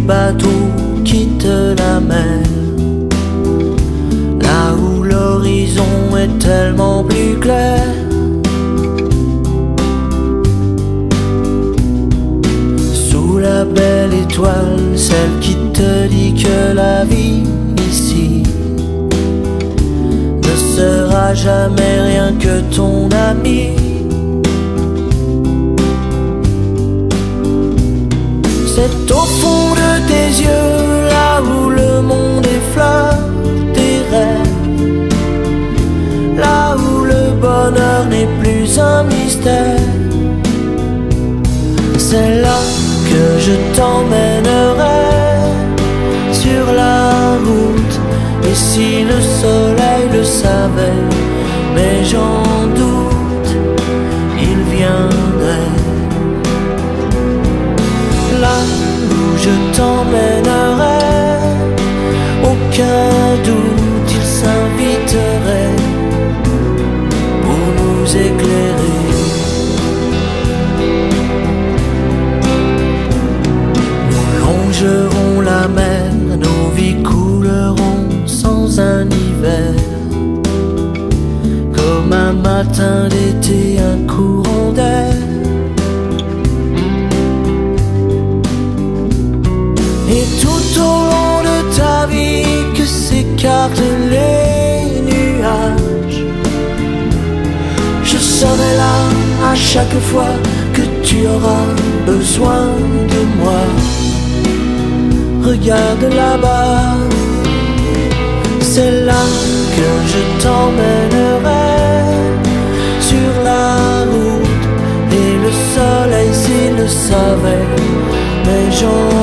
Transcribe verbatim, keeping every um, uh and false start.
bateaux quittent la mer, là où l'horizon est tellement plus clair. Sous la belle étoile, celle qui te dit que la vie ici ne sera jamais rien que ton ami. C'est au fond de tes yeux, là où le monde effleure tes rêves, là où le bonheur n'est plus un mystère. C'est là que je t'emmènerai sur la route. Et si le soleil le savait, mais j'en doute, il viendrait. Là où je t'emmènerai, aucun doute, il s'inviterait pour nous éclairer. Nous longerons la mer, nos vies couleront sans un hiver, comme un matin d'été, un courant d'air. Et tout au long de ta vie que s'écartent les nuages, je serai là à chaque fois que tu auras besoin de moi. Regarde là-bas, c'est là que je t'emmènerai sur la route. Et le soleil s'il le savait, mais j'en